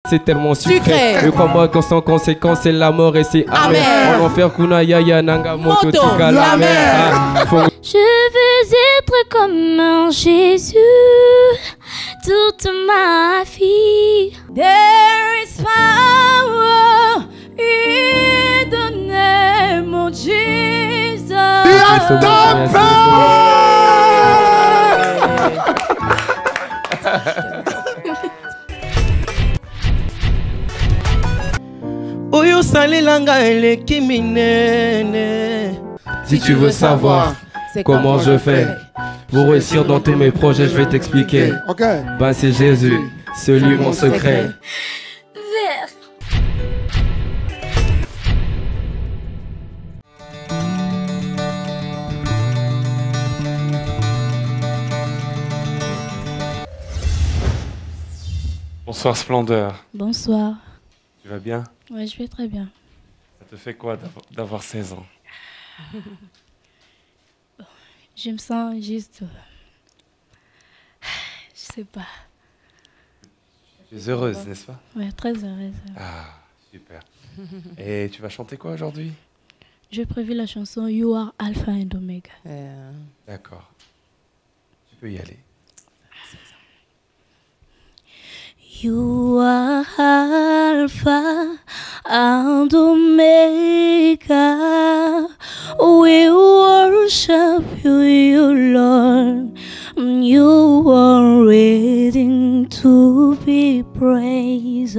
c'est tellement sucré. Le combat sans conséquence, c'est la mort et c'est amer. En enfer, kuna yaya nanga moto tika la mer. Je veux être comme un Jésus toute ma vie. There is power in the name of Jesus. Oyo salilanga eleki minene. Si tu veux savoir comment je fais pour réussir dans tous mes projets, je vais t'expliquer. Ben c'est Jésus, celui mon secret. Bonsoir Splendeur. Bonsoir. Tu vas bien? Ouais, je vais très bien. Ça te fait quoi d'avoir 16 ans? Je me sens juste... Je sais pas. Tu es heureuse, n'est-ce pas? Ouais, très heureuse. Ah, super. Et tu vas chanter quoi aujourd'hui? J'ai prévu la chanson You Are Alpha and Omega. D'accord. Tu peux y aller. You are Alpha and Omega. We worship you, Lord. You are ready to be praised.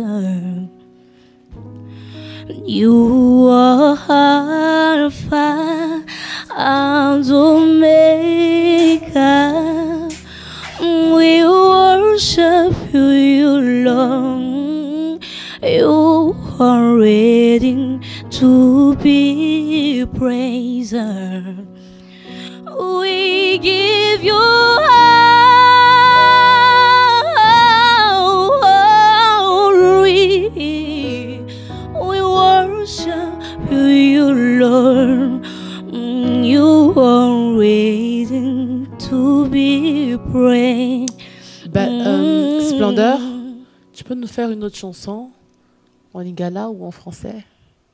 You are Alpha and Omega. We worship you, Lord. You are ready to be praised. We give you glory. We worship you, Lord. You are ready to be praised. Splendeur, tu peux nous faire une autre chanson en lingala ou en français?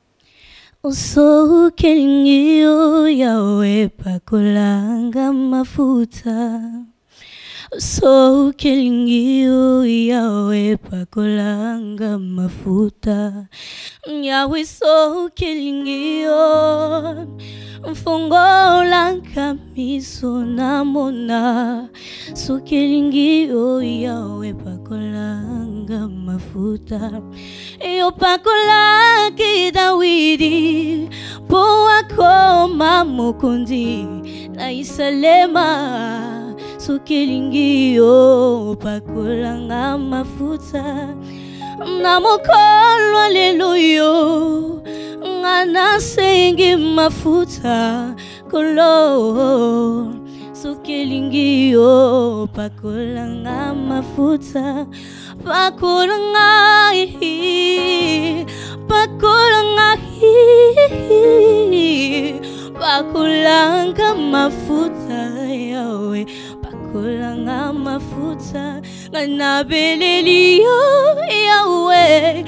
So kelingio yawe pakolanga mafuta. So kelingio yawe pakolanga mafuta. Yawe so kelingio mfongola kamiso namona. So kelingio yawe pakolanga mafuta. Yo pakola ki Dawidi poa koma mokundi na isalema. So kelingio pakola nga mafuta na mokolo aleluyo ngana sengi mafuta kolo. So kelingio pakola nga mafuta pakola nga pakulanga mafuta yawe pakulanga mafuta nganabelelio yawe.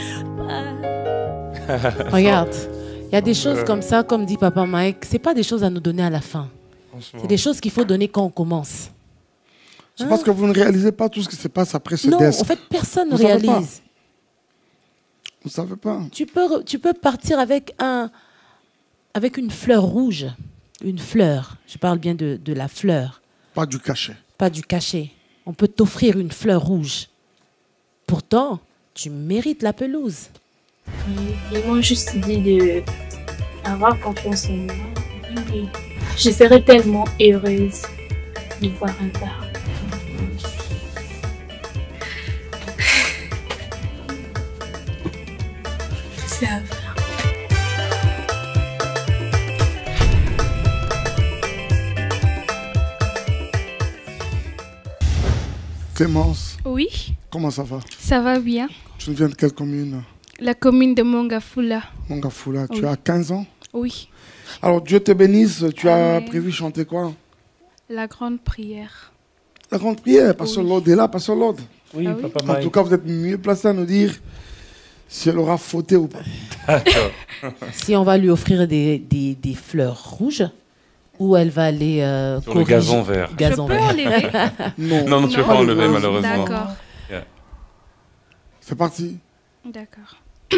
Regarde, il y a des choses comme ça, comme dit Papa Mike, c'est pas des choses à nous donner à la fin. C'est des choses qu'il faut donner quand on commence. C'est parce que vous ne réalisez pas tout ce qui se passe après ce Non, desk. en fait, personne ne réalise. Vous ne savez pas. Tu peux partir avec une fleur rouge. Une fleur. Je parle bien de la fleur. Pas du cachet. Pas du cachet. On peut t'offrir une fleur rouge. Pourtant, tu mérites la pelouse. Ils m'ont juste dit d'avoir confiance en moi. Je serais tellement heureuse de voir un bar. C'est à faire. Clémence. Oui. Comment ça va? Ça va bien. Tu viens de quelle commune? La commune de Mongafula. Mongafula. Oui. Tu as 15 ans? Oui. Alors Dieu te bénisse. Tu as prévu chanter quoi? La grande prière. La grande prière. Pasteur Lord est là, Pasteur Lord. Oui, Ah oui? Papa En Mike. tout cas, vous êtes mieux placé à nous dire si elle aura fauté ou pas. D'accord. Si on va lui offrir des fleurs rouges, ou elle va aller sur le gazon vert. Je peux enlever? Non, tu ne peux pas enlever malheureusement. D'accord. Yeah. C'est parti. D'accord.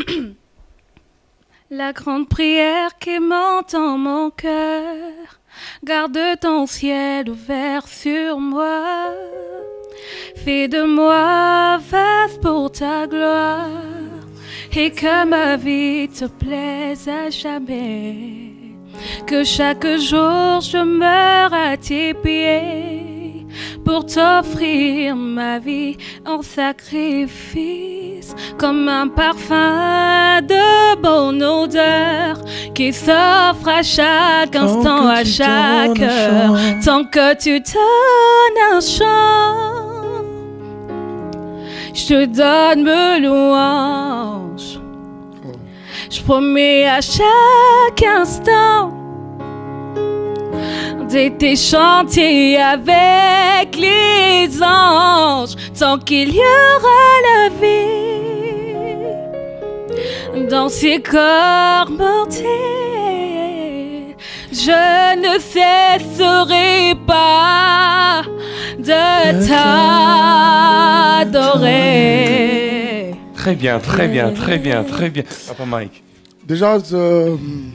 La grande prière qui monte en mon cœur, garde ton ciel ouvert sur moi. Fais de moi vase pour ta gloire, et que ma vie te plaise à jamais. Que chaque jour je meure à tes pieds pour t'offrir ma vie en sacrifice, comme un parfum de bonne odeur qui s'offre à chaque instant, à chaque heure. Tant que tu donnes un chant, je te donne mes louanges. Je promets à chaque instant d'été chanter avec les anges, tant qu'il y aura la vie dans ces corps mortels. Je ne cesserai pas de t'adorer. Très bien, très bien, très bien, très bien. Papa Mike. Déjà, je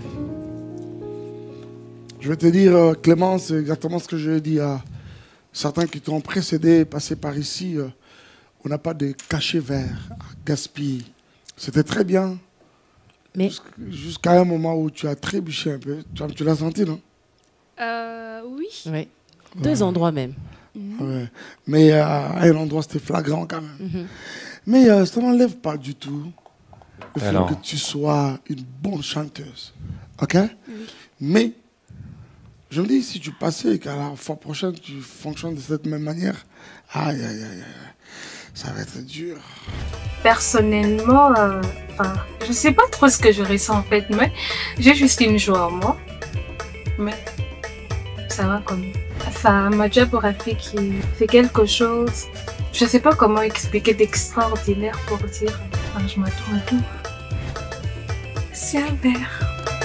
vais te dire, Clément, c'est exactement ce que je dis à certains qui t'ont précédé, passé par ici. On n'a pas de cachet vert à gaspiller. C'était très bien. Mais jusqu'à un moment où tu as trébuché un peu. Tu l'as senti, non? Oui. Oui. Deux endroits même. Ouais. Mais à un endroit, c'était flagrant quand même. Mais ça n'enlève pas du tout le fait que tu sois une bonne chanteuse. OK? Oui. Mais je me dis, si tu passais et qu'à la fois prochaine, tu fonctionnes de cette même manière, aïe, aïe, aïe, ça va être dur. Personnellement, je ne sais pas trop ce que je ressens en fait, mais j'ai juste une joie en moi. Mais ça va comme... Enfin, Madja Borafi qui fait quelque chose, je ne sais pas comment expliquer, d'extraordinaire pour dire, je m'attends à tout. C'est un verre.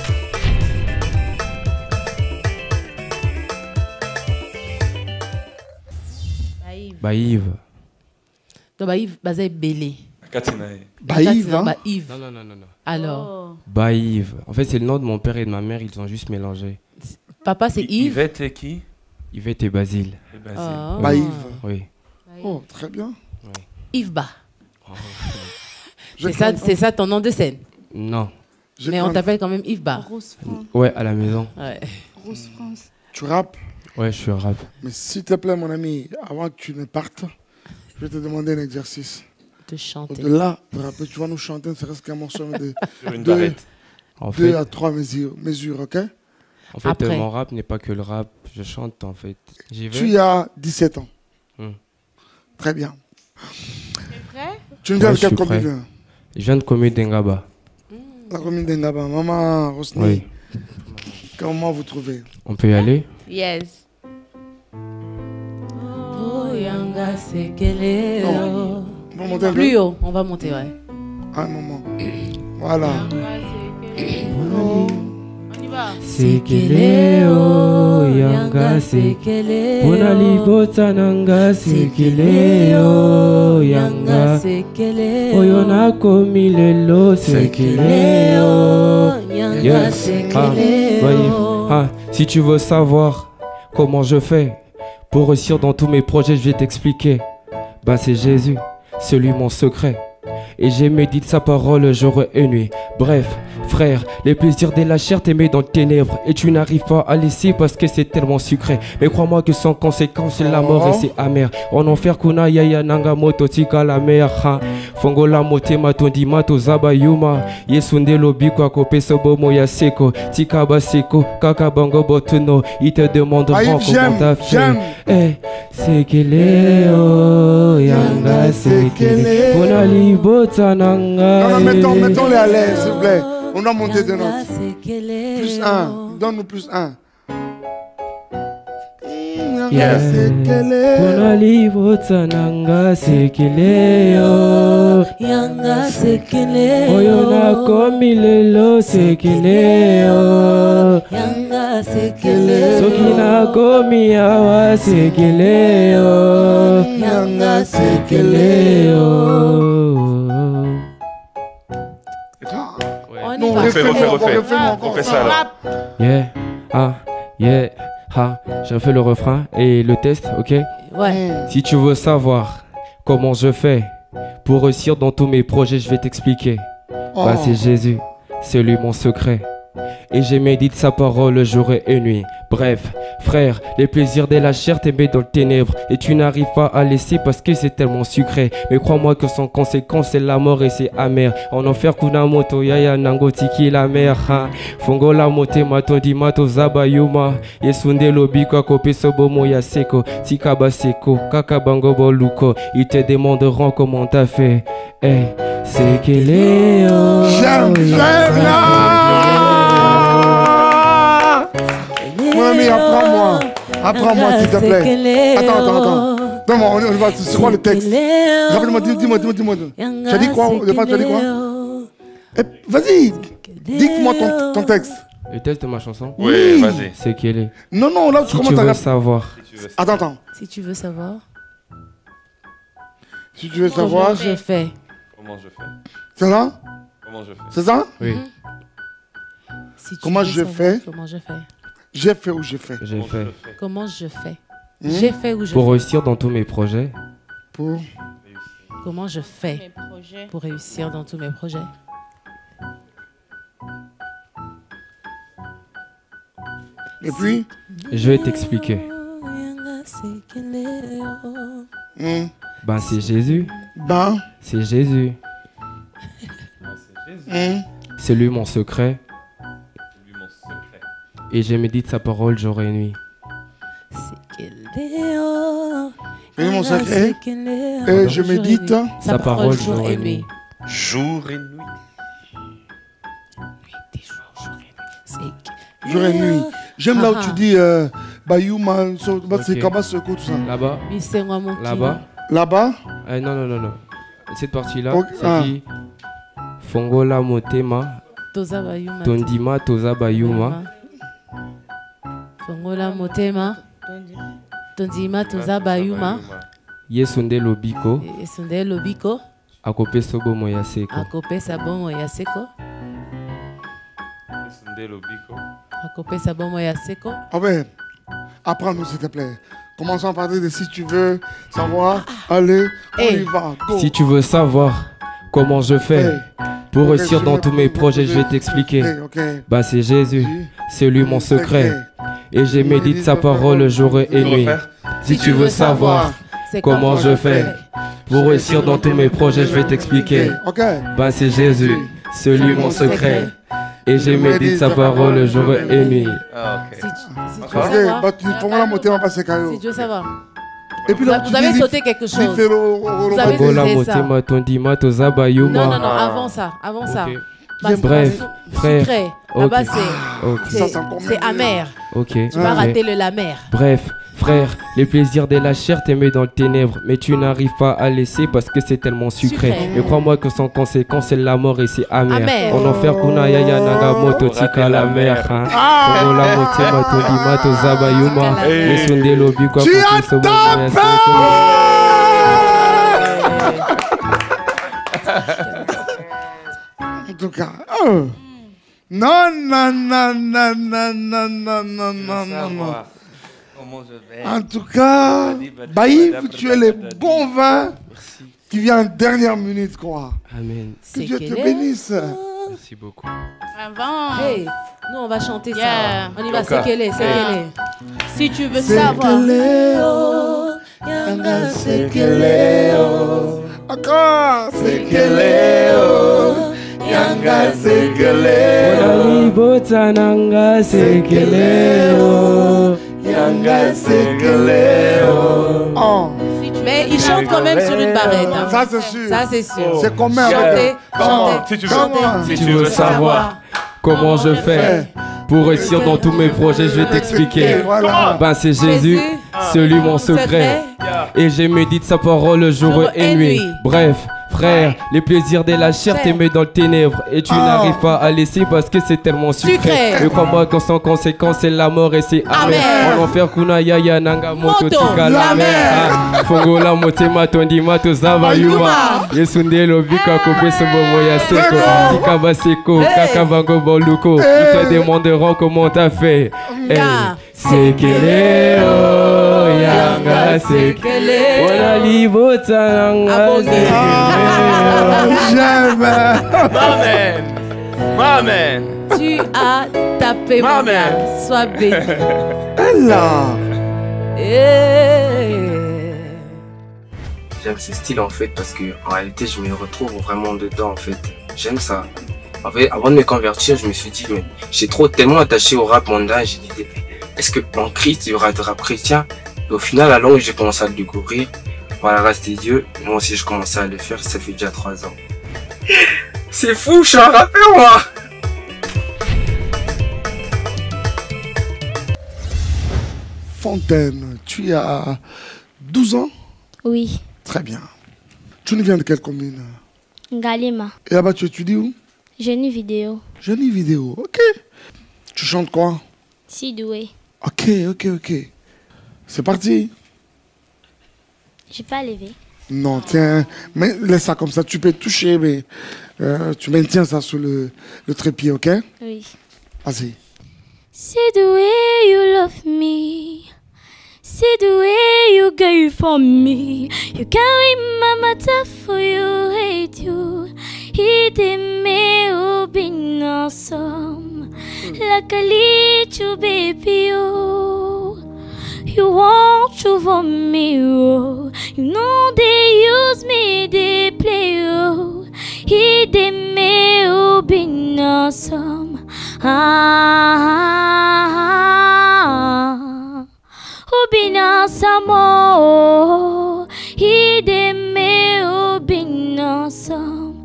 Baïve. Non, Baïve, Bazaï Bélé. Baïve, hein? Baïve. Non. Alors. Baïve. En fait, c'est le nom de mon père et de ma mère, ils ont juste mélangé. Papa, c'est Yves. Yvette et qui? Yvette et Basile. Oh. Baïve. Oui. Oh, très bien. Oui. Yves Ba. Oh. C'est ça ton nom de scène? Non. Mais on t'appelle quand même Yves Ba. Rose France. Ouais, à la maison. Ouais. Rose France. Tu rappes? Ouais, je suis rap. Mais s'il te plaît, mon ami, avant que tu ne partes, je vais te demander un exercice. De chanter. Au-delà de rapper, tu vas nous chanter, ne serait-ce qu'un morceau de deux à trois mesures, ok? En fait, mon rap n'est pas que le rap, je chante en fait. Tu as 17 ans. Très bien. Tu es prêt? Tu viens de quelle commune? Je viens de commune d'Engaba. La commune d'Engaba. Maman Rosny, oui. Comment vous trouvez? On peut y aller? Yes. Oh, Yanga, c'est qu'elle est. On va monter un peu? Plus haut, on va monter, ouais. Un moment. Voilà. On y va. Sekeleo, Yanga, sekeleo. Bonali botananga, sekeleo, Yanga, sekeleo. Oyona komilelo, sekeleo, Yanga, sekeleo. Si tu veux savoir comment je fais pour réussir dans tous mes projets, je vais t'expliquer. Ben c'est Jésus, c'est lui mon secret. Et j'ai médité sa parole jour et nuit. Bref, frère, les plaisirs de la chair t'aimer dans les ténèbres. Et tu n'arrives pas à laisser parce que c'est tellement sucré. Mais crois-moi que sans conséquence, c'est la mort et c'est amer. En enfer, kuna yaya nanga moto tika la mer. Fongola mote matondi mato zaba yuma. Yesunde lobi kwa kope sobo moya seko. Tika baseko, kaka bango botuno. Il te demanderont comment t'as fait. Eh, c'est qu'il est, oh, yanga, c'est qu'il est. Bonali botananga. Non, mettons-les à l'aise, s'il vous plaît. On doit monter de notes. Plus un. Donne-nous plus un. Yanga sekele. Ponali bota nanga sekele yo. Yanga sekele. Oyo na komi lelo sekele yo. Yanga sekele. Soki na komi awa sekele yo. Yanga sekele yo. Non, refais ça alors. Yeah, yeah, je refais le refrain et le test, ok? Ouais. Si tu veux savoir comment je fais pour réussir dans tous mes projets, je vais t'expliquer. Bah, c'est Jésus, c'est lui mon secret. Et je médite sa parole jour et nuit. Bref, frère, les plaisirs de la chair t'aiment dans le ténèbre. Et tu n'arrives pas à laisser parce que c'est tellement sucré. Mais crois-moi que sans conséquence c'est la mort et c'est amer. En enfer kunamoto yaya nango tiki la mer. Fongo la mote matondi mato zabayuma. Yesunde lobiko kope sobomo yaseko. Tikaba seko, kakabango boluko. Ils te demanderont comment t'as fait. Eh, c'est qu'elle est. Mon ami, apprends-moi s'il te plaît. Attends. Non, on va, c'est quoi le texte? Rappelle-moi, dis-moi. Tu as dit quoi? Au départ, tu as dit quoi? Vas-y, dis-moi ton texte. Le texte de ma chanson? Oui, vas-y. C'est qu'elle est. Non, là, si tu veux savoir. Attends. Si tu veux savoir. Si tu veux savoir. Comment je fais. Comment je fais? C'est ça? Comment je fais? C'est ça? Oui. Si tu comment veux je savoir, fais? Comment je fais? J'ai fait ou j'ai fait? J'ai fait. Comment je fais? J'ai fait ou je fais? Pour réussir dans tous mes projets. Pour comment je fais pour réussir dans tous mes projets? Et puis? Je vais t'expliquer. Ben c'est Jésus. Ben c'est Jésus. C'est lui mon secret. Et je médite sa parole jour et nuit. C'est mon secret. Et je médite sa parole jour et nuit. Jour et nuit. Jour et nuit. J'aime là où tu dis Bayuma, c'est Kabaseko, tout ça. Là-bas. Là-bas. Non. Cette partie-là, c'est qui Fongola Motema. Tondima Toza Bayuma. Fongola Motema. Tondima Toza Bayuma. Yesunde Lobiko. Yesunde Lobiko. Akope Sobo Moyaseko. Akope Sabo Moyaseko. Yesunde Lobiko. Akope Sabo Moyaseko. Ah ouais. Apprends-nous s'il te plaît. Commençons à parler de si tu veux savoir. Allez, on y va. Go. Si tu veux savoir comment je fais pour réussir dans tous mes projets, je vais t'expliquer. Bah c'est Jésus, c'est lui mon secret. Et je médite sa parole jour et nuit. Si tu veux savoir comment je fais pour réussir dans tous mes projets, je vais t'expliquer. Bah c'est Jésus, c'est lui mon secret. Et je médite sa parole jour et nuit. Si tu veux savoir. Et puis vous avez sauté quelque chose. Vous avez sauté ça. Non, avant ça. Bref, frère. Là-bas, c'est amer. Tu vas rater le la mer. Bref, frère, les plaisirs de la chair t'aimaient dans le ténèbre, mais tu n'arrives pas à laisser parce que c'est tellement sucré. Mais crois-moi que sans conséquence, c'est la mort et c'est amer. En enfer, kuna yaya naga moto tika la mer. Fongola motema tondima toza bayuma. Yesunde lobiko akope sobo moyaseko. En tout cas, non. En tout cas, Baïf, tu es le bon vin qui vient en dernière minute, quoi. Amen. Que Dieu te bénisse. Merci beaucoup. Avant. Hey, nous, on va chanter ça. On y va, c'est qu'elle est. Si tu veux savoir. C'est qu'elle est. Encore. C'est qu'elle est. Yanga sekele Onali botananga sekele Yanga sekele Mais il chante quand même sur une barrette. Hein. Ça c'est sûr. Ça c'est sûr. C'est combien? Chanter. Si tu veux savoir comment je fais Pour réussir dans tous mes projets, je vais t'expliquer. Voilà. Ben c'est Jésus, celui mon secret. Et j'ai médité sa parole jour et nuit. Bref, frère, les plaisirs de la chair t'aimer dans le ténèbre. Et tu n'arrives pas à laisser parce que c'est tellement sucré. Le combat sans conséquence, c'est la mort et c'est amer. En enfer, kuna yaya nanga moto tika la mer. Fongo la motema tondi mato zava yuma. Yesunde lobika kope sombo ya seko. Tikaba seko, kakabango boluko. Ils te demanderont comment t'as fait. Sekeleo, yanga sekele. Wana libota nanga Maman. Maman. Tu as tapé mon gars. Sois béni. Là. J'aime ce style en fait parce que en réalité je me retrouve vraiment dedans en fait. J'aime ça. En fait, avant de me convertir, je me suis dit mais j'ai tellement attaché au rap mondain, j'ai dit est-ce que en Christ il y aura de rap chrétien? Et au final, à longue, j'ai commencé à le découvrir. Voilà, grâce à Dieu, moi aussi je commençais à le faire, ça fait déjà 3 ans. C'est fou, je suis un rappeur moi. Fontaine, tu as 12 ans? Oui. Très bien. Tu nous viens de quelle commune? Galima. Et là-bas, tu étudies où? Génie vidéo. Génie vidéo, ok. Tu chantes quoi? Sidoué. Ok. C'est parti. J'ai pas levé. Non, tiens, mais laisse ça comme ça. Tu peux toucher, mais tu maintiens ça sur le trépied, ok? Oui. Vas-y. See the way you love me. See the way you gave for me. You carry my matter for you, hate you. He did me been awesome. Like a little baby, oh. You want to for me, oh. You know they use me, they play, oh. He did me been awesome. Been awesome, oh. He did me been awesome.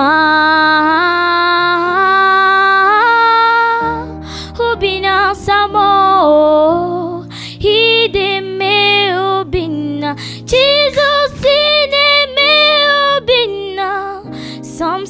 Been awesome, oh. He did me been Jesus in me been some.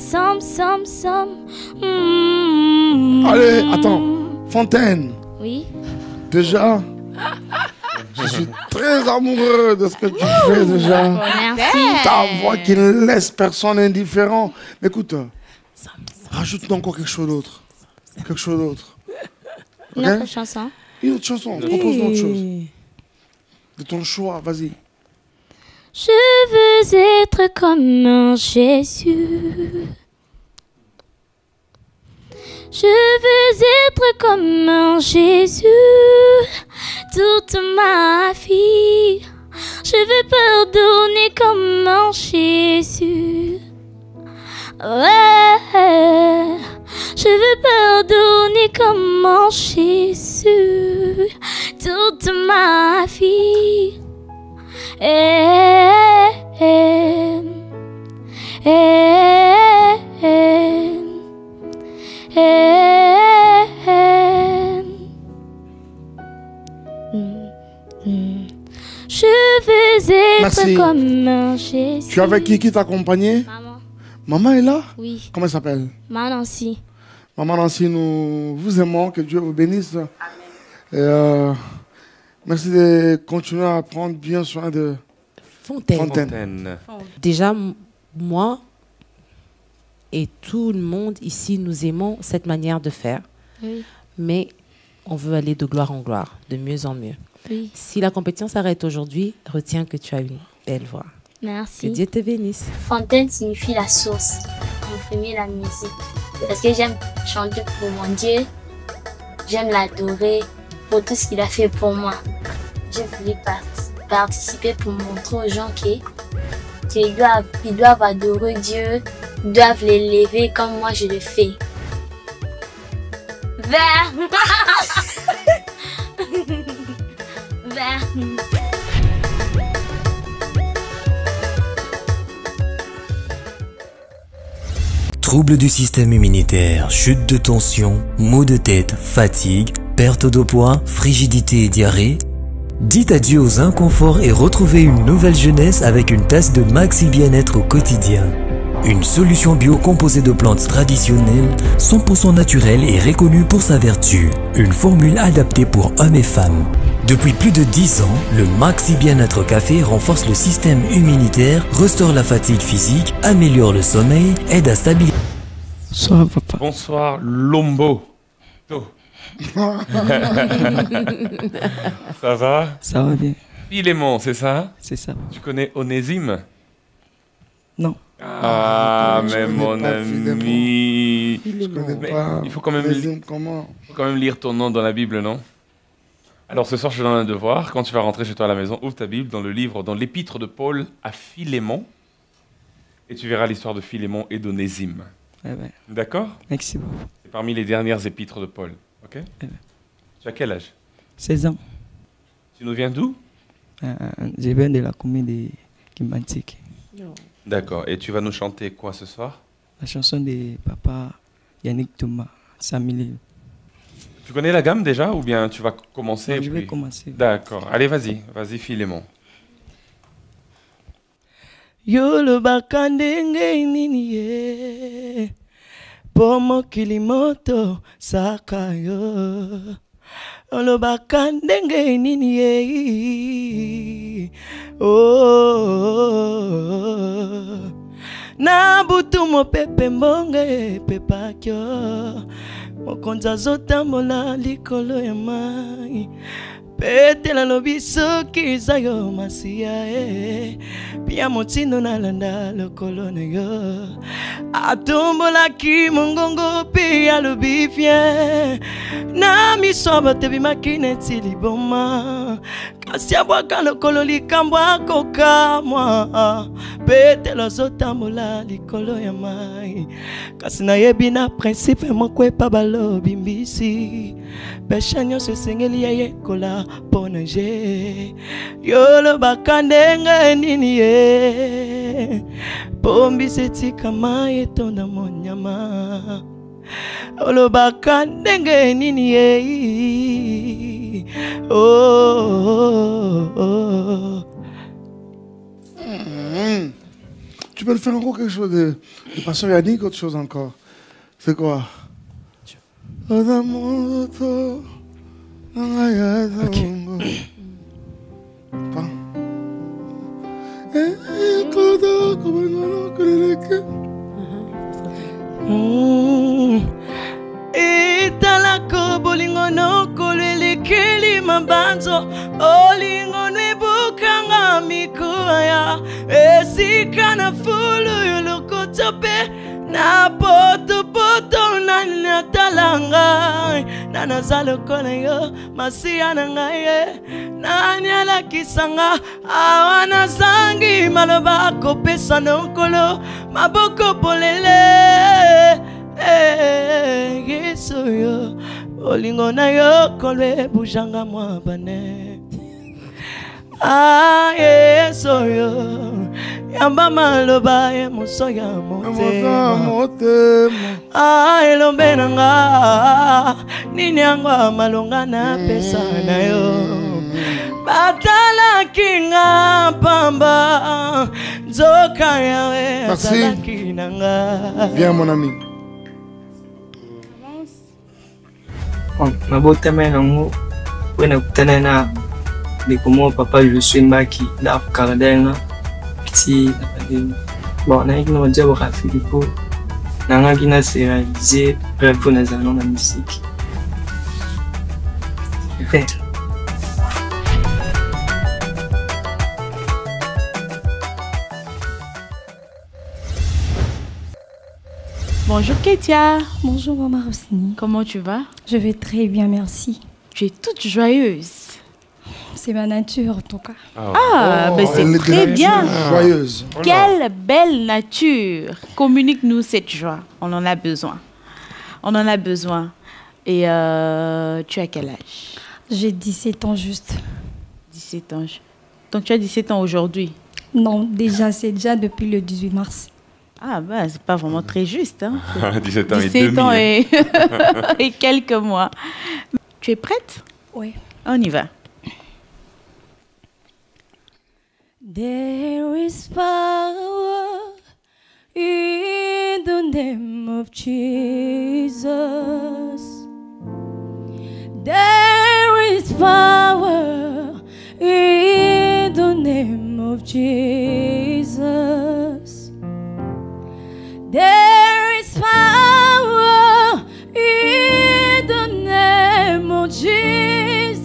Allez, attends. Fontaine. Oui. Déjà, je suis très amoureux de ce que tu fais déjà. Merci. Ta voix qui ne laisse personne indifférent. Mais écoute, rajoute encore quelque chose d'autre. Une autre chanson. Une autre chanson, propose-nous autre chose. De ton choix, vas-y. Je veux être comme un Jésus. Je veux être comme un Jésus toute ma vie. Je veux pardonner comme un Jésus. Ouais. Je veux pardonner comme un Jésus toute ma vie. Je veux être Merci. comme un Jésus. Tu es avec qui t'accompagnait? Maman. Maman est là? Oui. Comment elle s'appelle? Maman Nancy. Maman Nancy, nous vous aimons, que Dieu vous bénisse. Et, merci de continuer à prendre bien soin de Fontaine. Déjà, moi et tout le monde ici, nous aimons cette manière de faire. Oui. Mais on veut aller de gloire en gloire, de mieux en mieux. Oui. Si la compétition s'arrête aujourd'hui, retiens que tu as une belle voix. Merci. Que Dieu te bénisse. Fontaine signifie la source. En premier, la musique. Parce que j'aime chanter pour mon Dieu. J'aime l'adorer pour tout ce qu'il a fait pour moi. J'ai voulu participer pour montrer aux gens qu'ils doivent adorer Dieu, ils doivent l'élever comme moi je le fais. Vers. Vers. Troubles du système immunitaire, chute de tension, maux de tête, fatigue, perte de poids, frigidité et diarrhée? Dites adieu aux inconforts et retrouvez une nouvelle jeunesse avec une tasse de Maxi Bien-être au quotidien. Une solution bio composée de plantes traditionnelles, 100% naturelle et reconnue pour sa vertu. Une formule adaptée pour hommes et femmes. Depuis plus de 10 ans, le Maxi Bien-être Café renforce le système immunitaire, restaure la fatigue physique, améliore le sommeil, aide à stabiliser... Bonsoir, papa. Bonsoir, Lombo. Oh. Ça va? Ça va bien. Philémon, c'est ça? C'est ça. Tu connais Onésime? Non. Ah, mais mon ami. Je connais pas. Il faut quand même lire ton nom dans la Bible, non? Alors ce soir, je te donne un devoir. Quand tu vas rentrer chez toi à la maison, ouvre ta Bible dans le livre, dans l'épître de Paul à Philémon. Et tu verras l'histoire de Philémon et d'Onésime. Eh ben. D'accord? Merci beaucoup. C'est parmi les dernières épîtres de Paul. Ok? Eh ben. Tu as quel âge? 16 ans. Tu nous viens d'où? Je viens de la commune de Kimbantik. D'accord. Et tu vas nous chanter quoi ce soir? La chanson de papa Yannick Thomas, Samili. Tu connais la gamme déjà ou bien tu vas commencer? Non, je vais commencer. D'accord. Allez, vas-y. Vas-y, Philémon. Yolo bakandenge nini ye Pomo kilimoto sakayo Yolo bakandenge nini ye Oh Na butu mo pepe mbonge pepa kyo Mokonza zotambola likolo ya mai Petela lobiso kizayo masia Pia motino nalanda lokolo na yo Atombola ki mongongo pia lobifie Na misoba tebi makine tiliboma Kasi abwaka lokolo likambwa kokamwa Petela zotambola likolo ya mai Kasi na yebi na principe mokwe pa balobi mbisi Pesha nyonso esengeli ya yekola ponaje Yolo bakandenge nini ye Pombi setika maye tonda monyama Yolo bakandenge nini ye Oh Tu peux le faire encore quelque chose de Pasteur Yannick, autre chose encore. C'est quoi? Ok. Italako bolingo no kolelekeli mabanzo Olingo nebukanga mikuaya Esika na fulu yuloko tope Na poto poto nana talanga Nana zaloko na yo Masia na ngaye Nanya la kisanga Awana zangi Maloba kopesa nokolo Maboko polele Yesu yo Olingo na yo Kolwe bujanga mwa bane Ah Yesu yo Yamba maloba ye moso ya motema Ah elombe nanga Nini yango malonga na pesa na yo Batala kinga pamba Zoka yawe Azala kinanga Viens mon ami. Mabotama nango wena kutana na Bikomo papa je suis maki la Kardena petit bon na ikino mjabo ka Philipo nanga kina se réaliser rêve na zalon na musique. Bonjour Ketia. Bonjour Maman Rossini. Comment tu vas? Je vais très bien, merci. Tu es toute joyeuse. C'est ma nature en tout cas. Ben c'est très bien. Joyeuse. Quelle belle nature. Communique-nous cette joie. On en a besoin. On en a besoin. Et tu as quel âge? J'ai 17 ans juste. 17 ans. Donc tu as 17 ans aujourd'hui? Non, déjà, c'est déjà depuis le 18 mars. Ah bah, c'est pas vraiment très juste. Hein. 17 ans 17 ans et demi. et quelques mois. Tu es prête? Oui. On y va. There is power in the name of Jesus. There is power in the name of Jesus. There is power in the name of Jesus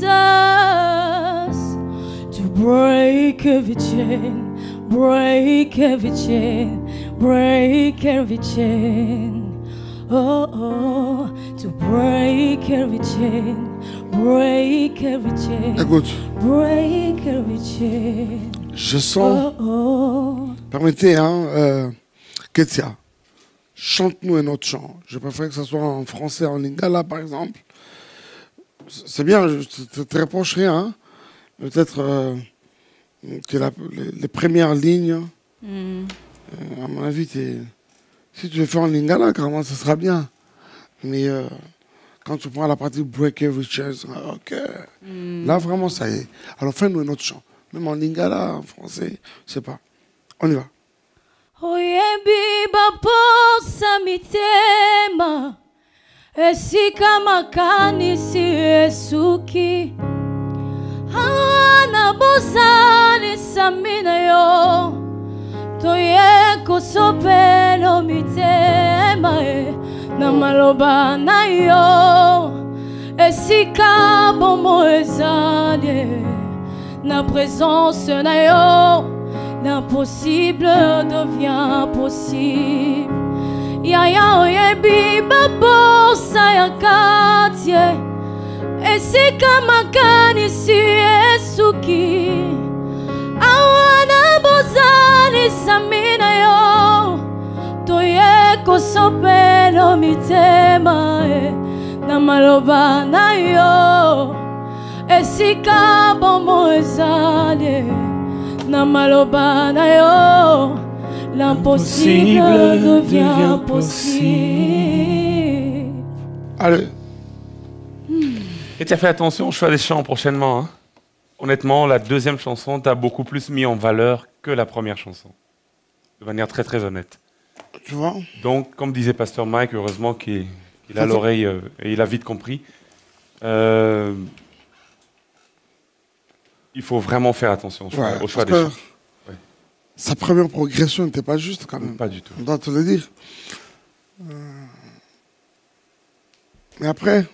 to break every chain, break every chain, break every chain. Oh, oh, to break every chain, break every chain. Écoute, break every chain. Je sens. Oh, oh. Permettez, hein, Ketia, chante-nous un autre chant. Je préfère que ce soit en français, en lingala par exemple. C'est bien, je ne te reproche rien. Hein. Peut-être que les premières lignes, à mon avis, si tu le fais en lingala, carrément, ce sera bien. Mais quand tu prends la partie Break Every Chain, ok. Là, vraiment, ça y est. Alors, fais-nous un autre chant. Même en lingala, en français, je sais pas. On y va. Oyebi baposa mitema esika makanisi esuki hawana bosani samina yo toye kosopelo mitema na maloba na yo esika bomo ezali na présence na yo. L'impossible devient possible. Yaya oyebi babosa ya katie esika makanisi esuki awana bozali samina yo toye kosopelo mitema na maloba na yo esika bomo ezali na maloba na yo, l'impossible devient possible. Allez. Et tu as fait attention au choix des chants prochainement. Hein. Honnêtement, la deuxième chanson t'a beaucoup plus mis en valeur que la première chanson. De manière très très honnête. Tu vois? Donc, comme disait Pasteur Mike, heureusement qu'il a l'oreille et il a vite compris. Il faut vraiment faire attention au choix des chants. Ouais. Sa première progression n'était pas juste quand même. Pas du tout. On doit te le dire. Mais après,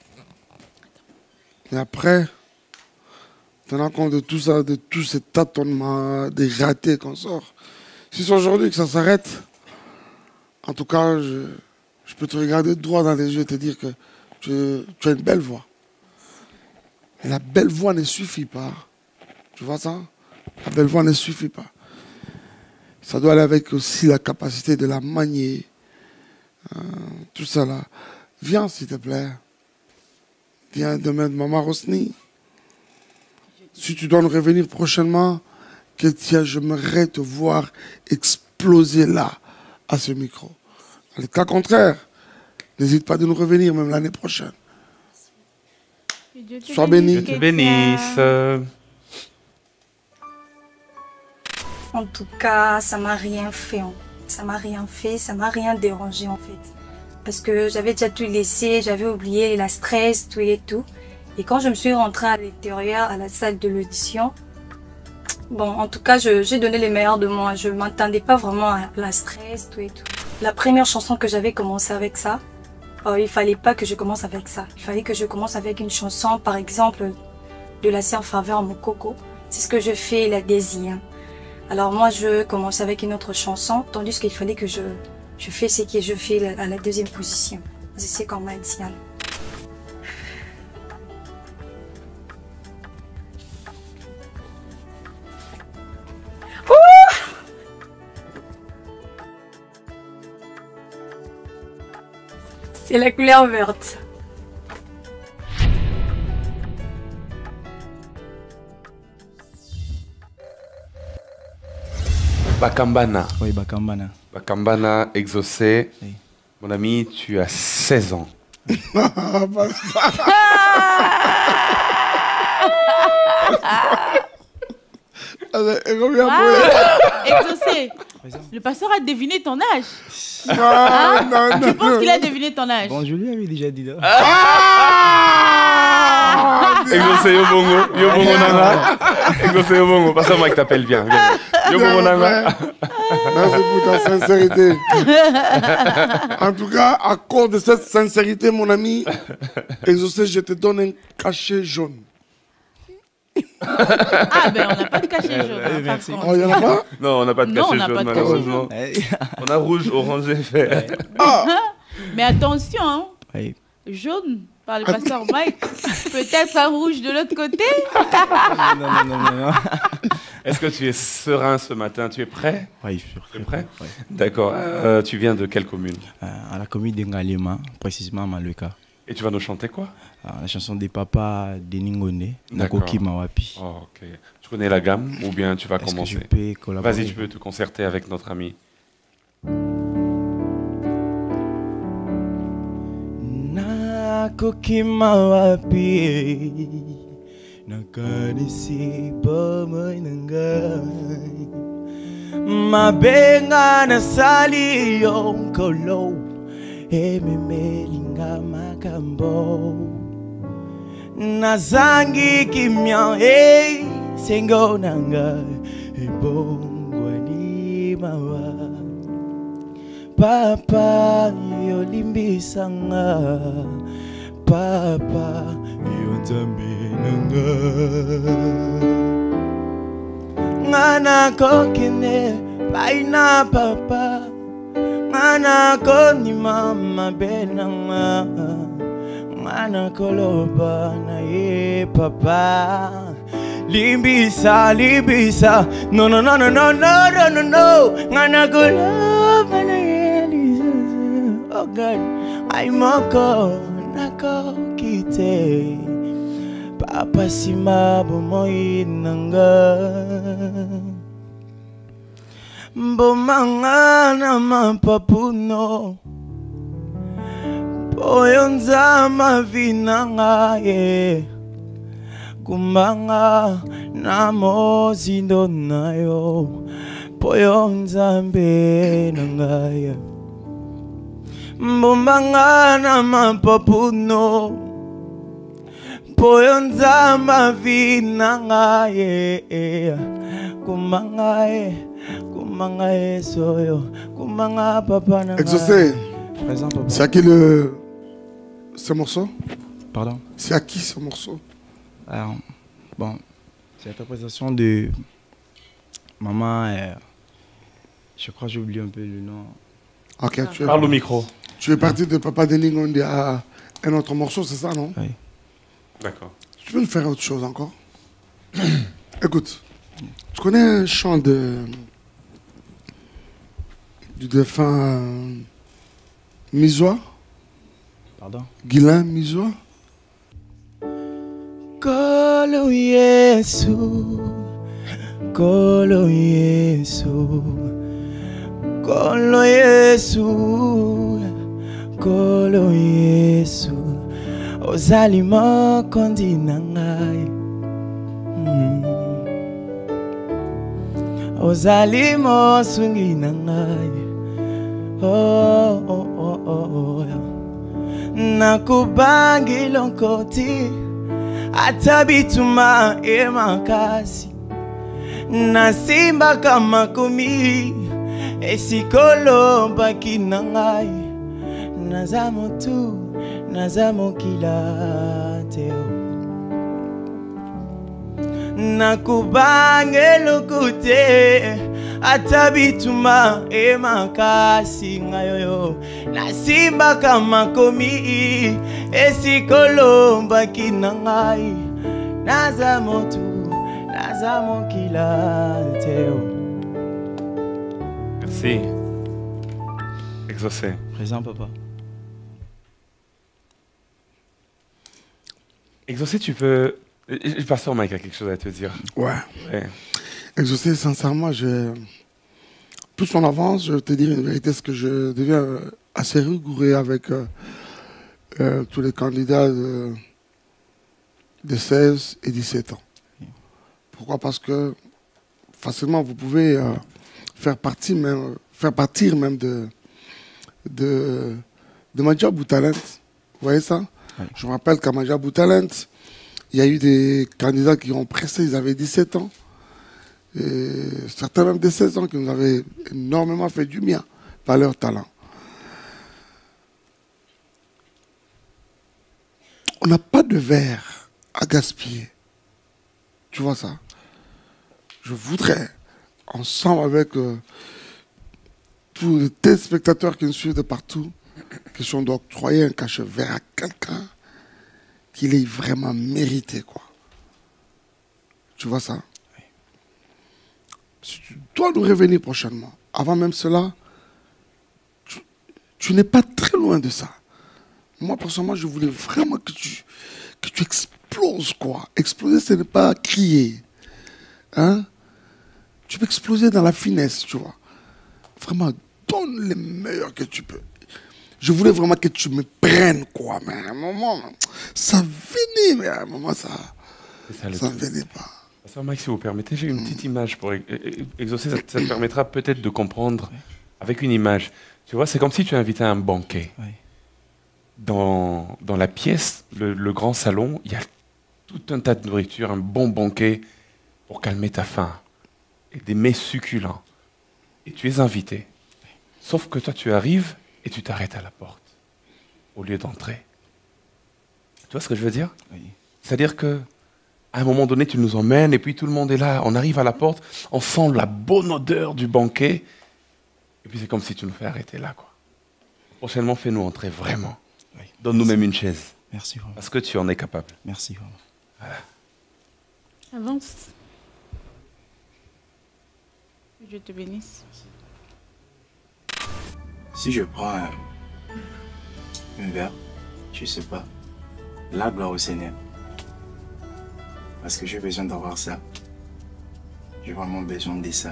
tenant compte de tout ça, de tous ces tâtonnements, des ratés qu'on sort, si c'est aujourd'hui que ça s'arrête, en tout cas, je peux te regarder droit dans les yeux et te dire que tu as une belle voix. Mais la belle voix ne suffit pas. Tu vois ça? La belle voix ne suffit pas. Ça doit aller avec aussi la capacité de la manier. Tout ça là. Viens s'il te plaît. Viens demain de Maman Rosny. Si tu dois nous revenir prochainement, Ketia, j'aimerais te voir exploser là, à ce micro. Dans le cas contraire, n'hésite pas de nous revenir même l'année prochaine. Sois béni. Dieu te bénisse. En tout cas, ça m'a rien fait. Ça m'a rien fait, ça m'a rien dérangé en fait. Parce que j'avais déjà tout laissé, j'avais oublié la stress, tout et tout. Et quand je me suis rentrée à l'intérieur, à la salle de l'audition, bon, en tout cas, j'ai donné le meilleur de moi. Je ne m'attendais pas vraiment à la stress, tout et tout. La première chanson que j'avais commencé avec ça, il ne fallait pas que je commence avec ça. Il fallait que je commence avec une chanson, par exemple, de la sœur Faveur Mokoko. C'est ce que je fais, la désir. Alors moi, je commence avec une autre chanson, tandis qu'il fallait que je fais ce que je fais à la deuxième position. C'est comme un Diane. C'est la couleur verte. Bakambana. Oui, Bakambana. Bakambana, exaucé. Oui. Mon ami, tu as 16 ans. Exaucé. Le pasteur a deviné ton âge. Non. Tu penses qu'il a deviné ton âge? Bon, je lui avais déjà dit là. Exaucé Yobongo. Yobongo Nanga. Exaucé Yobongo. Pasteur Mike t'appelle, viens. Yobongo Nanga. Merci pour ta sincérité. En tout cas, à cause de cette sincérité, mon ami, Exaucé, je te donne un cachet jaune. Ah ben on n'a pas de cachet jaune. Merci. Oh, il y en a pas? Non, on n'a pas de Non, on cachet n'a jaune, pas de cachet malheureusement. On a rouge, orange et vert. Mais attention, hein. Oui. Jaune par le pasteur Mike. Peut-être un rouge de l'autre côté. Non. Est-ce que tu es serein ce matin? Tu es prêt? Oui, je suis Tu es prêt? Oui. D'accord. Tu viens de quelle commune? À la commune d'Engalema, précisément à Maluka. Et tu vas nous chanter quoi? La chanson des papas de Ningone, D'accord. Nakoki Mawapi. Oh, ok. Tu connais la gamme ou bien tu vas Est-ce que commencer? je peux collaborer? Vas-y, tu peux te concerter avec notre ami. Nakoki Mawapi, nakanisi pamoja nangai, mabenga na sali yonkolo, ememelinga makambo, nazangi kimya sengo nanga, ebongwani mawa. Papa yolimbisanga, Papa yonzambinanga. Ngana kokine baina papa, ngana koni mama benanga, ngana koloba na ye papa. Limbisa, no, ngana koloba na ye. Oh God, I'm a go, nako kite, Papa sima bomoy nanga, bomanga na mapapuno, poyonza mavinanga ye, kumanga na mozindo nayo, poyonza mbe nanga ye. Mbongana mapapuno poyonza mavina ngaye kumangaye soyo kumanga papa na Exaucé. Présent, papa. C'est à qui ce morceau? Pardon? C'est à qui ce morceau? Alors, bon, c'est l'interprétation de maman. Je crois que j'ai oublié un peu le nom. Ok, Parle au micro. Tu es parti de Papa Deningonde à un autre morceau, c'est ça, non? Oui. D'accord. Tu veux nous faire autre chose encore? Écoute, tu connais un chant du défunt Mizoa? Pardon? Guilain Mizoa? Kolo Yesu, Kolo Yesu, Kolo Yesu, Kolo Yesu, ozalima kondi nangai, ozalima sungi nangai, oh oh oh oh, nakubangi lonkoti, atabituma emakasi, nasimba kama kumi. Esikolo baki nangai, nazamo tu, nazamo kila teo. Nakubange lukute, atabituma emakasi ngayoyo. Nasimba kama komi, esikolo baki nangai, nazamo tu, nazamo kila teo. Merci. Exaucé. Présent, papa. Exaucé, tu peux... Pasteur Mike a quelque chose à te dire. Ouais. Exaucé, sincèrement, plus on avance, je vais te dire une vérité, c'est que je deviens assez rigoureux avec tous les candidats de 16 et 17 ans. Pourquoi? Parce que facilement, vous pouvez faire partir même de Majabou Talent. Vous voyez ça? Oui. Je me rappelle qu'à Majabou Talent, il y a eu des candidats qui ont pressé, ils avaient 17 ans. Et certains même de 16 ans qui nous avaient énormément fait du bien par leur talent. On n'a pas de verre à gaspiller. Tu vois ça? Je voudrais, ensemble avec tous les téléspectateurs qui nous suivent de partout, question d'octroyer un cachet-verre à quelqu'un qu'il ait vraiment mérité, quoi. Tu vois ça? Oui. Si tu dois nous revenir prochainement. Avant même cela, tu n'es pas très loin de ça. Moi, personnellement, je voulais vraiment que tu exploses, quoi. Exploser, ce n'est pas crier. Hein? Tu peux exploser dans la finesse, tu vois. Vraiment, donne le meilleur que tu peux. Je voulais vraiment que tu me prennes, quoi. Mais à un moment, ça venait, mais à un moment, ça ne venait pas. Pasteur Mike, si vous permettez, j'ai une petite image pour exaucer. Ça te permettra peut-être de comprendre avec une image. Tu vois, c'est comme si tu invitais à un banquet. Oui. Dans la pièce, le grand salon, il y a tout un tas de nourriture, un bon banquet pour calmer ta faim. Et des mets succulents. Et tu es invité. Sauf que toi, tu arrives et tu t'arrêtes à la porte au lieu d'entrer. Tu vois ce que je veux dire? Oui. C'est-à-dire que à un moment donné, tu nous emmènes et puis tout le monde est là. On arrive à la porte, on sent la bonne odeur du banquet. Et puis c'est comme si tu nous fais arrêter là, quoi. Prochainement, fais-nous entrer vraiment. Oui. Donne-nous même une chaise. Merci vraiment. Parce que tu en es capable. Merci vraiment. Voilà. Avance. Je te bénisse. Si je prends un verre, je sais pas, la gloire au Seigneur. Parce que j'ai besoin d'avoir ça. J'ai vraiment besoin de ça.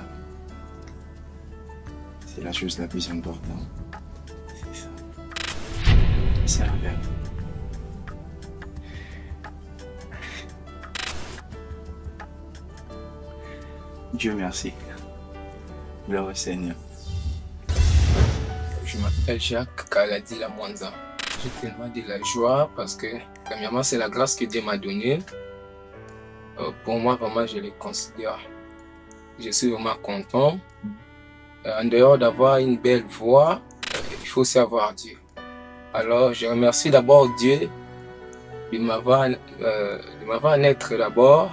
C'est la chose la plus importante. C'est ça. C'est un verre. Dieu merci. Gloire au Seigneur. Je m'appelle Jacques Kaladi Lamwanza. J'ai tellement de la joie parce que, premièrement, c'est la grâce que Dieu m'a donnée. Pour moi, vraiment, je le considère. Je suis vraiment content. En dehors d'avoir une belle voix, il faut aussi avoir Dieu. Alors, je remercie d'abord Dieu de m'avoir naître d'abord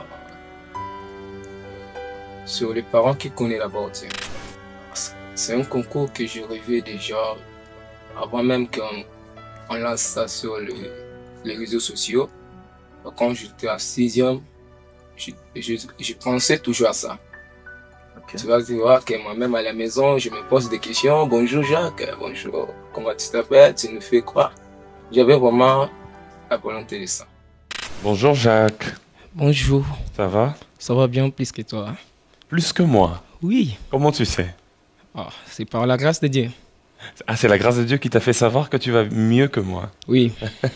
sur les parents qui connaissent d'abord Dieu. C'est un concours que je rêvais déjà avant même qu'on lance ça sur les réseaux sociaux. Quand j'étais à 6e, je pensais toujours à ça. Okay. Tu vas voir que moi-même à la maison, je me pose des questions. Bonjour Jacques, bonjour, comment tu t'appelles, tu nous fais quoi? J'avais vraiment la volonté de ça. Bonjour Jacques. Bonjour. Ça va? Ça va bien plus que toi. Plus que moi? Oui. Comment tu sais? Oh, c'est par la grâce de Dieu. Ah, c'est la grâce de Dieu qui t'a fait savoir que tu vas mieux que moi. Oui.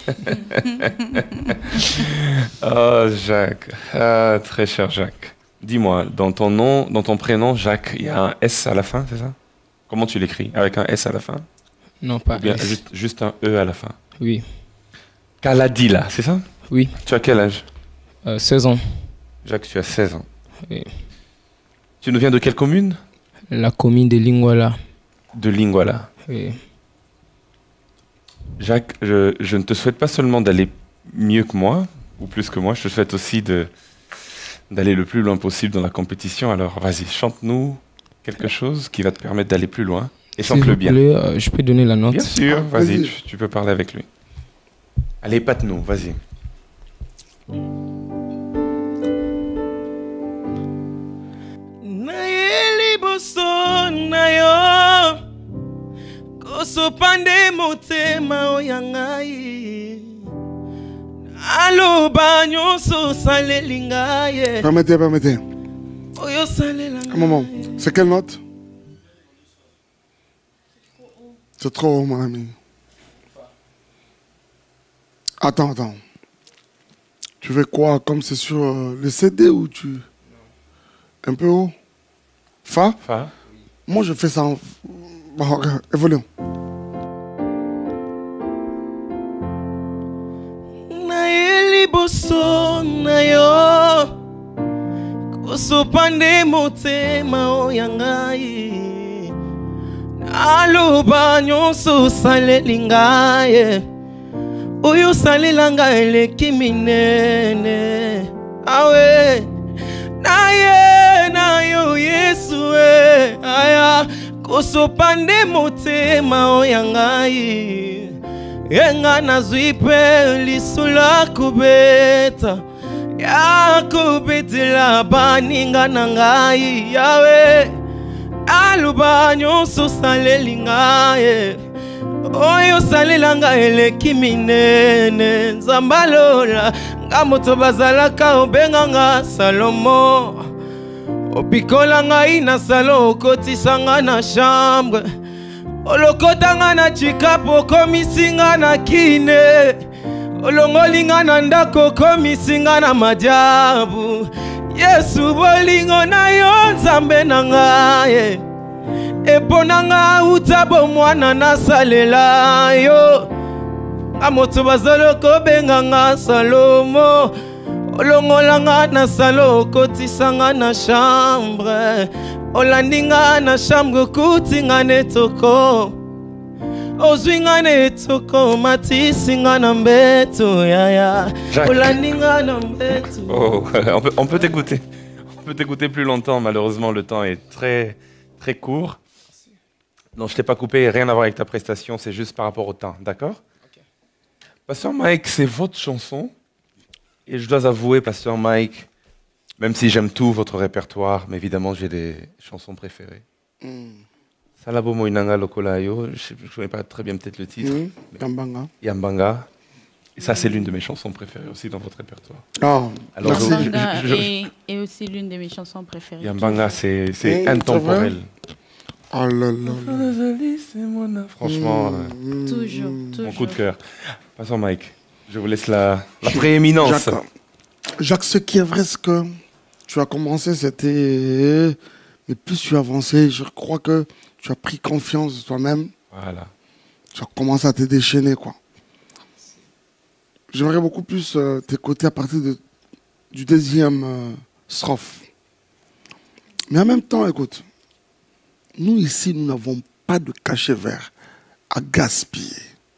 Oh, Jacques. Ah, très cher Jacques. Dis-moi, dans ton nom, dans ton prénom, Jacques, il y a un S à la fin, c'est ça? Comment tu l'écris? Avec un S à la fin? Non, pas ou bien S. Juste un E à la fin? Oui. Kaladila, c'est ça? Oui. Tu as quel âge? 16 ans. Jacques, tu as 16 ans. Oui. Tu nous viens de quelle commune? La commune de Lingwala. De Lingwala. Oui. Jacques, je ne te souhaite pas seulement d'aller mieux que moi, ou plus que moi, je te souhaite aussi d'aller le plus loin possible dans la compétition. Alors vas-y, chante-nous quelque chose qui va te permettre d'aller plus loin. Et chante-le bien. Je peux donner la note? Bien sûr, vas-y, tu peux parler avec lui. Allez, épate-nous, vas-y. Kosopande motema oyangai aloba nyonso saleli ngai. Permettez. Oyo salela. Un moment, c'est quelle note? C'est trop haut, mon ami. Attends. Tu veux quoi? Comme c'est sur le CD ou tu... Un peu haut? Fa? Fa. Moi, je fais ça en... Bon, regarde, évoluons. Liboso na yo kosopande motema oya ngai naloba nyonso osaleli ngai oyo osalela ngai eleki minene awe na yo Yesu aya kosopande motema oya ngai Yenga nazwi pe lisula kubeta ya kubetela baninga na ngai yawe aluba nyonso saleli ngai oyo salela ngai eleki minene nzambalola nga moto bazalaka obenga nga Salomo opikola ngai na salo okotisa nga na chambre olokotanga na chikapo komisinga na kine olongolinga na ndako komisinga na majabu Yesu bolingo na yo nzambe na ngai epona nga utabo mwana nasalela yo amoto bazoloko benga nga Salomo olongolanga na salo okotisanga na chambre olandinga na chambre kutinga netoko ozwinga netoko matisinga na mbeto yaya olandinga na mbeto. Oh, on peut t'écouter. On peut t'écouter plus longtemps, malheureusement le temps est très court. Non, je t'ai pas coupé, rien à voir avec ta prestation, c'est juste par rapport au temps, d'accord? Okay. Pasteur Mike, c'est votre chanson. Et je dois avouer, Pasteur Mike, même si j'aime tout votre répertoire, mais évidemment j'ai des chansons préférées. Salabo Moinanga Lokolayo, je ne connais pas très bien peut-être le titre. Yambanga. Yambanga. Et ça, c'est l'une de mes chansons préférées aussi dans votre répertoire. Oh, alors, et aussi l'une de mes chansons préférées. Yambanga, c'est intemporel. Oh là là. Franchement, toujours. Mon coup de cœur. Pasteur Mike. Je vous laisse la prééminence. Jacques, ce qui est vrai, c'est que tu as commencé, c'était... Mais plus tu as avancé, je crois que tu as pris confiance de toi-même. Voilà. Tu as commencé à te déchaîner, quoi. J'aimerais beaucoup plus t'écouter à partir du deuxième strophe. Mais en même temps, écoute, nous ici, nous n'avons pas de cachet vert à gaspiller.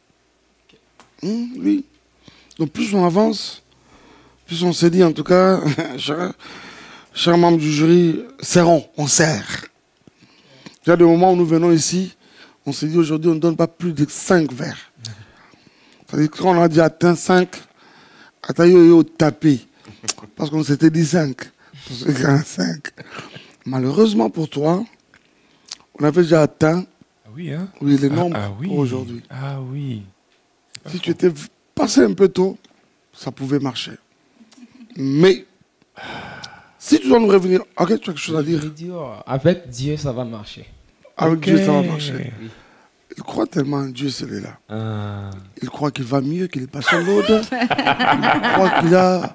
Oui. Donc plus on avance, plus on s'est dit, en tout cas, chers membres du jury, serrons, on serre. Il y a des moments où nous venons ici, on s'est dit aujourd'hui, on ne donne pas plus de 5 verres. C'est-à-dire que quand on a dit atteint 5, Atayo tapé. Parce qu'on s'était dit 5. Malheureusement pour toi, on avait déjà atteint les nombres pour aujourd'hui. Ah oui. Si tu étais passé un peu tôt, ça pouvait marcher. Mais, si tu dois nous revenir, ok, tu as quelque chose à dire? Avec Dieu, ça va marcher. Avec Dieu, ça va marcher. Il croit tellement en Dieu, celui-là. Il croit qu'il va mieux, qu'il est pas sur l'autre. Il croit qu'il a...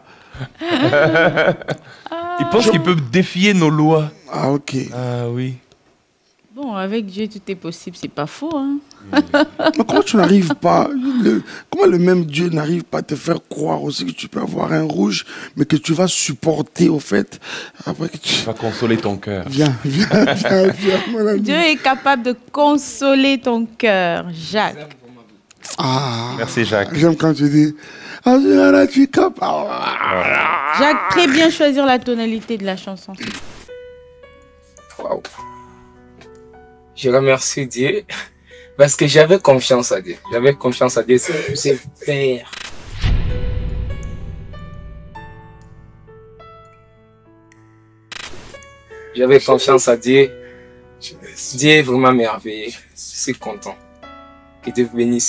Il pense qu'il peut défier nos lois. Ah, ok. Ah, oui. Bon, avec Dieu, tout est possible, c'est pas faux, hein. Mais comment tu n'arrives pas... Comment le même Dieu n'arrive pas à te faire croire aussi que tu peux avoir un rouge, mais que tu vas supporter, au fait, après que tu... vas consoler ton cœur. Viens, mon ami. Dieu est capable de consoler ton cœur, Jacques. Merci, Jacques. J'aime quand tu dis... Jacques, très bien choisir la tonalité de la chanson. Waouh. Je remercie Dieu parce que j'avais confiance à Dieu. J'avais confiance à Dieu, c'est faire. J'avais confiance à Dieu. Dieu est vraiment merveilleux. Je suis content. Que Dieu vous bénisse.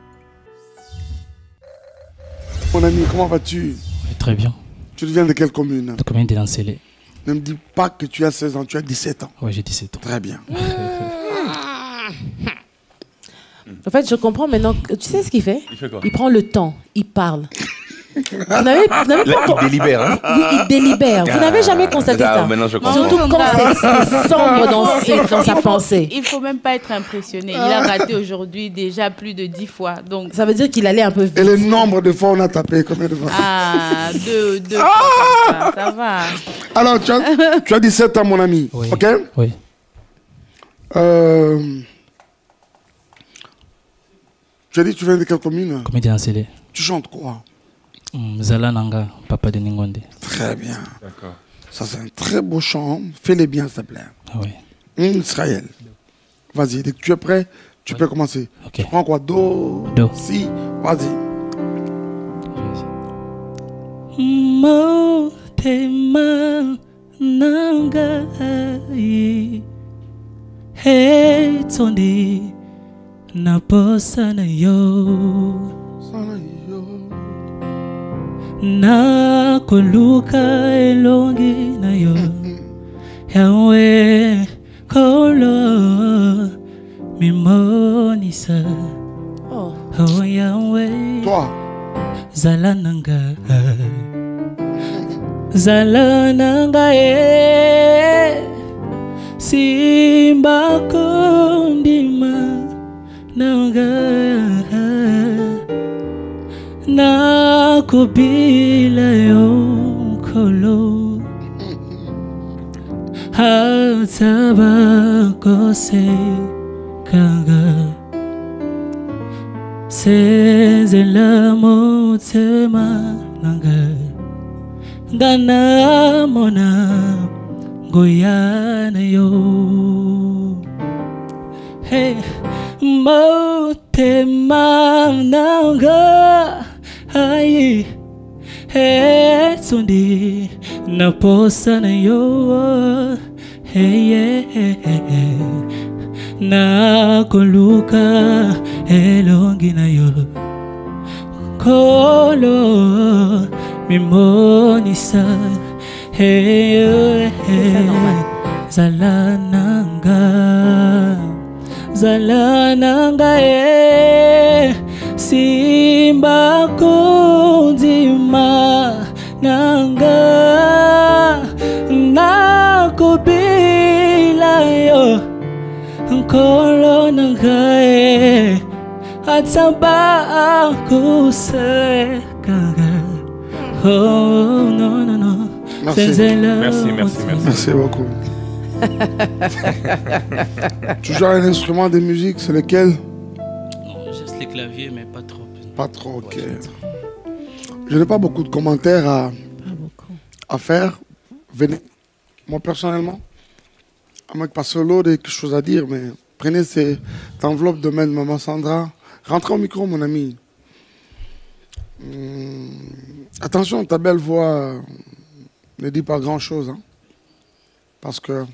Mon ami, comment vas-tu? Très bien. Tu viens de quelle commune? De commune de Lancélé. Ne me dis pas que tu as 16 ans, tu as 17 ans. Oui, j'ai 17 ans. Très bien. En fait, je comprends maintenant. Tu sais ce qu'il fait? Il fait quoi? Il prend le temps, il parle. Vous n'avez pas... Il délibère, hein? Oui, il délibère. Vous n'avez jamais constaté ça? Maintenant, je comprends. Surtout quand c'est sombre dans sa pensée. Il ne faut même pas être impressionné. Il a raté aujourd'hui déjà plus de 10 fois. Donc... Ça veut dire qu'il allait un peu vite. Et le nombre de fois on a tapé, combien de fois? Ah, deux fois, ça va. Alors, tu as 17 ans, mon ami. Oui. OK? Oui. Tu as dit que tu viens de quelle commune? Comédien Célé. Tu chantes quoi? Zala Nanga, papa de Ningonde. Très bien. D'accord. Ça, c'est un très beau chant. Fais-les bien, s'il te plaît. Oui. Israël. Vas-y, dès que tu es prêt, tu peux commencer. Ok. Tu prends quoi? Do. Si. Vas-y. Motema nangai Hetondi naposa na yo nakoluka elongi na yo yawe kolo mimonisa oh yawe toi zala nanga zala nanga simba kondima nanga nakubila yo kolo hataba kose kanga senzela motema nanga Gana mona goyana yo Hey motema nanga Ai Hey tsundi naposa na yo Hey nakoluka elongi na yo Kolo mimonisa hey zalananga simba kundima nanga nakubila yo nkolo nanga atsaba kuseka Oh non, non, non. Merci. Merci. Merci beaucoup. Tu joues un instrument de musique, c'est lequel? Non, juste les claviers, mais pas trop. Pas trop, ok. Je n'ai pas beaucoup de commentaires à faire. Venez. Moi, personnellement, à moins que pas solo, quelque chose à dire, mais prenez cette enveloppe de main de Maman Sandra. Rentrez au micro, mon ami. Attention, ta belle voix ne dit pas grand-chose. Hein, parce que...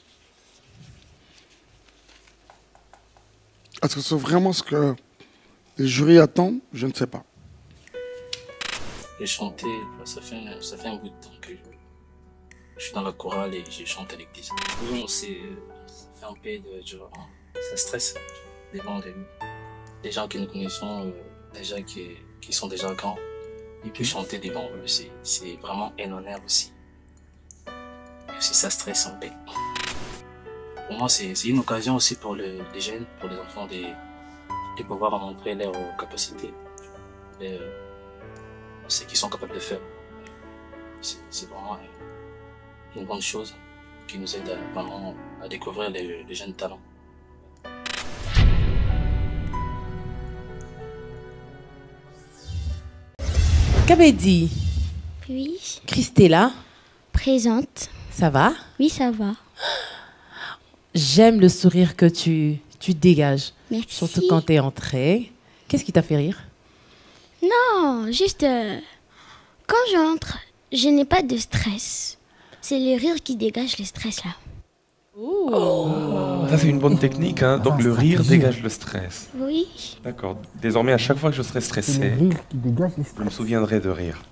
Est-ce que c'est vraiment ce que les jurys attendent? Je ne sais pas. J'ai chanté, ça fait un bout de temps que je suis dans la chorale et je chante à l'église. Bon, ça fait un peu de... Ça stresse des gens que nous connaissons, déjà qui sont déjà grands. Et puis chanter devant eux, c'est vraiment un honneur aussi. Et aussi ça stresse un peu. Pour moi, c'est une occasion aussi pour les jeunes, pour les enfants de pouvoir montrer leurs capacités, ce qu'ils sont capables de faire. C'est vraiment une bonne chose qui nous aide vraiment à découvrir les jeunes talents. Kabedi. Oui. Christella. Présente. Ça va? Oui, ça va. J'aime le sourire que tu dégages. Merci. Surtout quand tu es entrée. Qu'est-ce qui t'a fait rire? Non, juste quand j'entre, je n'ai pas de stress. C'est le rire qui dégage le stress là. Oh. Ça c'est une bonne technique, hein. Donc le rire dégage le stress. Oui. D'accord. Désormais, à chaque fois que je serai stressé, je me souviendrai de rire.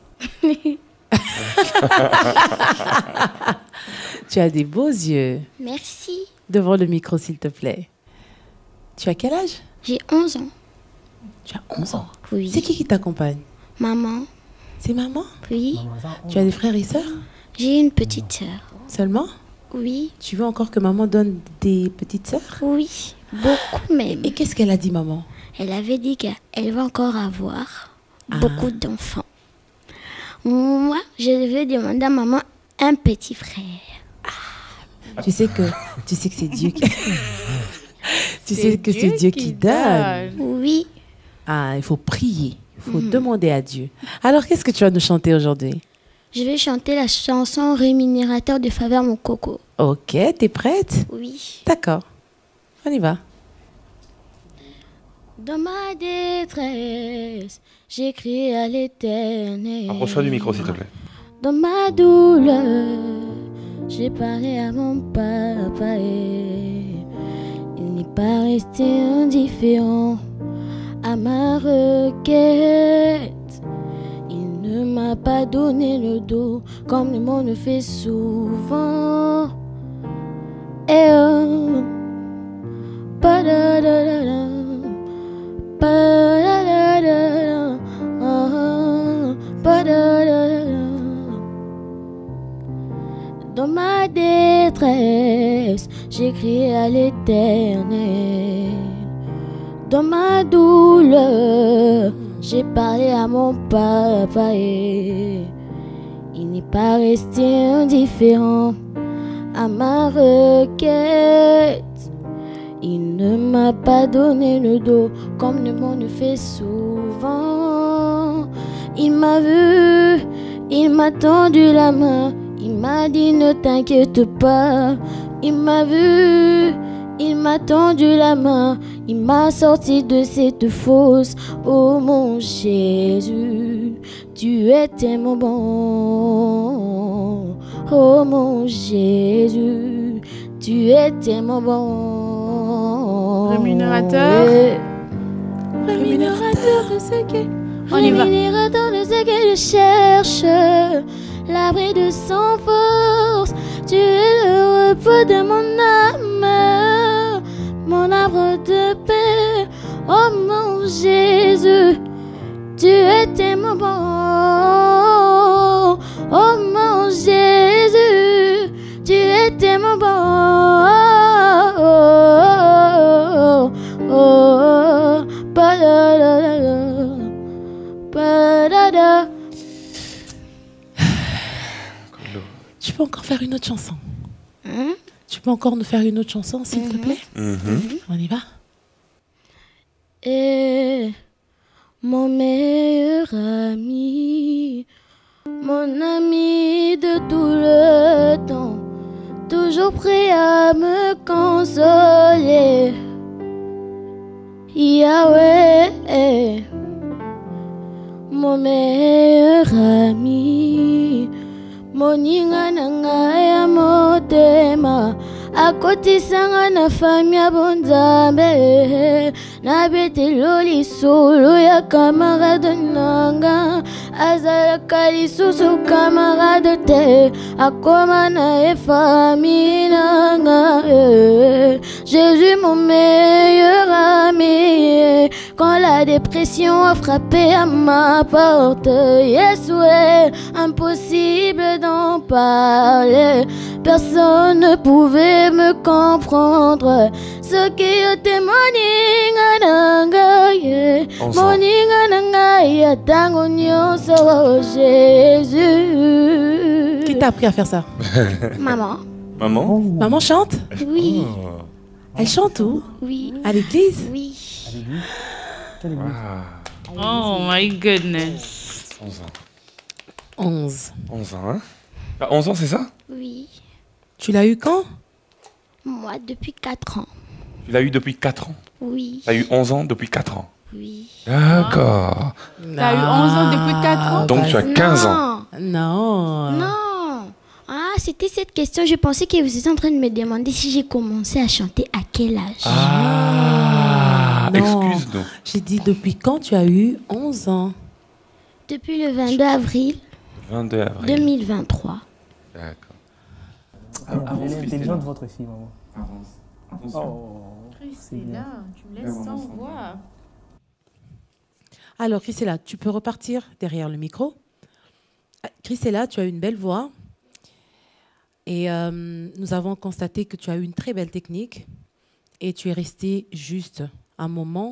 Tu as des beaux yeux. Merci. Devant le micro, s'il te plaît. Tu as quel âge? J'ai 11 ans. Tu as 11 ans? Oui. C'est qui t'accompagne? Maman. C'est maman? Oui. Tu as des frères et sœurs? J'ai une petite sœur. Seulement? Oui. Tu veux encore que maman donne des petites sœurs? Oui, beaucoup même. Et qu'est-ce qu'elle a dit, maman? Elle avait dit qu'elle va encore avoir beaucoup d'enfants. Moi, je vais demander à maman un petit frère. Tu sais que c'est Dieu qui... Tu sais que c'est Dieu qui donne. Oui. Ah, il faut prier. Il faut demander à Dieu. Alors, qu'est-ce que tu vas nous chanter aujourd'hui? Je vais chanter la chanson Rémunérateur de faveur mon coco. Ok, t'es prête? Oui. D'accord. On y va. Dans ma détresse, j'ai crié à l'Éternel. Approche-toi du micro, s'il te plaît. Dans ma douleur, j'ai parlé à mon papa et il n'est pas resté indifférent à ma requête. Il ne m'a pas donné le dos comme le monde le fait souvent. Et oh, pa-da-da-da-da, pa-da-da-da-da, oh, pa-da-da-da-da. Dans ma détresse, j'ai crié à l'Éternel. Dans ma douleur, j'ai parlé à mon papa et il n'est pas resté indifférent à ma requête. Il ne m'a pas donné le dos comme le monde le fait souvent. Il m'a vu, il m'a tendu la main, il m'a dit ne t'inquiète pas. Il m'a vu, il m'a tendu la main, il m'a sorti de cette fosse. Oh mon Jésus, tu es tellement bon. Oh mon Jésus, tu es tellement bon. Rémunérateur. Rémunérateur de ce que... On y va. Rémunérateur de ce que je cherche, l'abri de sans force. Tu es le repos de mon âme, mon arbre de paix. Oh mon Jésus, tu es tellement bon. Oh mon Jésus, tu es tellement bon. Oh, oh, oh, oh, pa-da-da-da-da, pa-da-da. Tu peux encore faire une autre chanson? Tu peux encore nous faire une autre chanson, s'il te plaît? On y va. Et mon meilleur ami, mon ami de tout le temps, toujours prêt à me consoler. Yahweh, mon meilleur ami, moninga nanga ya motema, akotisanga na fami ya bonzambe, na betelo lisolo ya camarade nanga, azalaka lisusu camarade te, akoma na ye fami nanga. Jésus mon meilleur ami, quand la dépression a frappé à ma porte, Yeshua, impossible d'en parler, personne ne pouvait me comprendre. Ce qui était moninga nanga, moninga nanga ya tango nyonso, Jésus. Qui t'a appris à faire ça? Maman. Maman? Maman chante? Oui. Elle chante où? Oui. À l'église? Oui. Oh my goodness. 11 ans. 11. 11 ans, hein? T'as 11 ans, c'est ça? Oui. Tu l'as eu quand? Moi, depuis 4 ans. Tu l'as eu depuis 4 ans? Oui. T'as eu 11 ans depuis 4 ans? Oui. D'accord. T'as eu 11 ans depuis 4 ans? Donc tu as 15 ans. Non. Non. Ah, c'était cette question. Je pensais que vous étiez en train de me demander si j'ai commencé à chanter à quel âge. Ah, non. Excuse-nous. J'ai dit depuis quand tu as eu 11 ans? Depuis le 22 avril 22 avril. 2023. D'accord. Elle est intelligente, votre fille, maman. Oh. Christella, tu me laisses sans voix. Alors, Christella, tu peux repartir derrière le micro. Christella, tu as une belle voix. Et nous avons constaté que tu as eu une très belle technique. Et tu es restée juste. Un moment,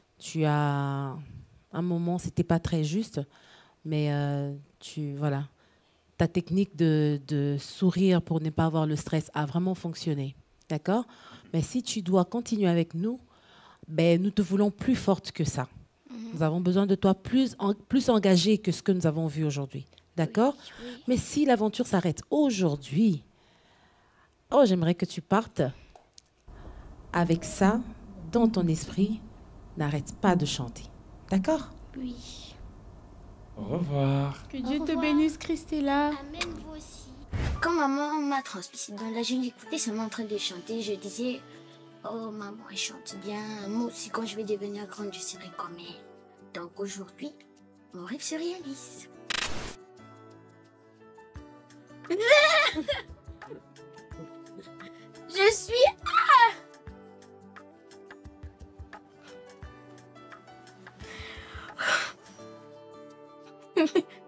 c'était pas très juste. Mais voilà. Ta technique de sourire pour ne pas avoir le stress a vraiment fonctionné. D'accord? Mais si tu dois continuer avec nous, ben, nous te voulons plus forte que ça. Nous avons besoin de toi plus engagée que ce que nous avons vu aujourd'hui. D'accord? Oui. Mais si l'aventure s'arrête aujourd'hui, j'aimerais que tu partes avec ça dans ton esprit. N'arrête pas de chanter. D'accord? Oui. Au revoir. Que Dieu te bénisse, Christella. Amen, vous aussi. Quand maman m'a transmis dans la jeune écoutait ça en train de chanter, je disais, oh maman, elle chante bien. Moi aussi, quand je vais devenir grande, je serai comme elle. Donc aujourd'hui, mon rêve se réalise. Je suis... Ah